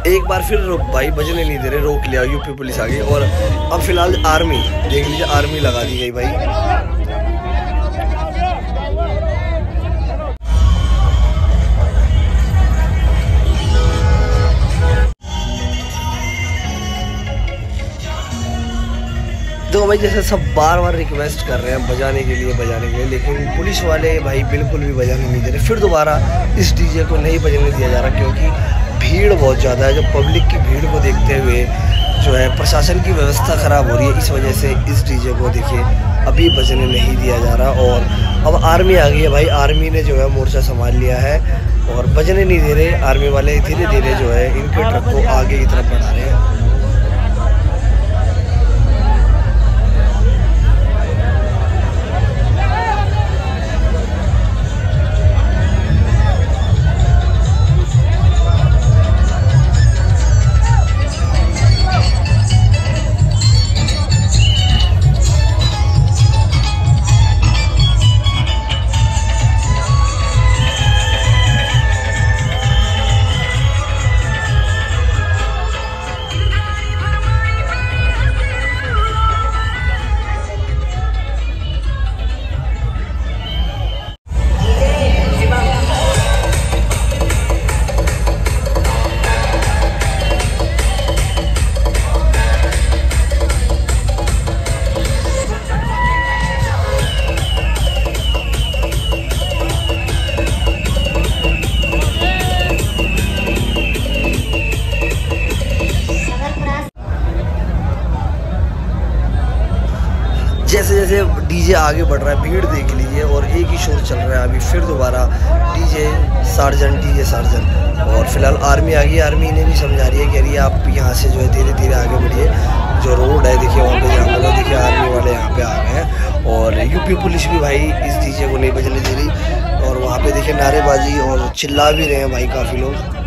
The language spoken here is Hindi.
एक बार फिर भाई बजने नहीं दे रहे, रोक लिया, यूपी पुलिस आ गई। और अब फिलहाल आर्मी देख लीजिए, आर्मी लगा दी गई भाई। तो भाई जैसे सब बार बार रिक्वेस्ट कर रहे हैं बजाने के लिए, लेकिन पुलिस वाले भाई बिल्कुल भी बजाने नहीं दे रहे। फिर दोबारा इस डीजे को नहीं बजाने दिया जा रहा, क्योंकि भीड़ बहुत ज़्यादा है। जो पब्लिक की भीड़ को देखते हुए जो है प्रशासन की व्यवस्था ख़राब हो रही है, इस वजह से इस डीजे को देखिए अभी बजने नहीं दिया जा रहा। और अब आर्मी आ गई है भाई, आर्मी ने जो है मोर्चा संभाल लिया है और बजने नहीं दे रहे। आर्मी वाले धीरे धीरे जो है इनके ट्रक को आगे की तरफ बढ़ा रहे हैं। जैसे जैसे डीजे आगे बढ़ रहा है, भीड़ देख लीजिए, और एक ही शोर चल रहा है। अभी फिर दोबारा डीजे सार्जन। और फिलहाल आर्मी आ गई, आर्मी ने भी समझा रही है, कह रही है आप यहाँ से जो है धीरे धीरे आगे बढ़िए। जो रोड है देखिए वहाँ पे जाना होगा, देखिए आर्मी वाले यहाँ पे आ गए हैं। और यूपी पुलिस भी भाई इस डीजे को नहीं बजने दे रही, और वहाँ पे देखिए नारेबाजी और चिल्ला भी रहे हैं भाई काफ़ी लोग।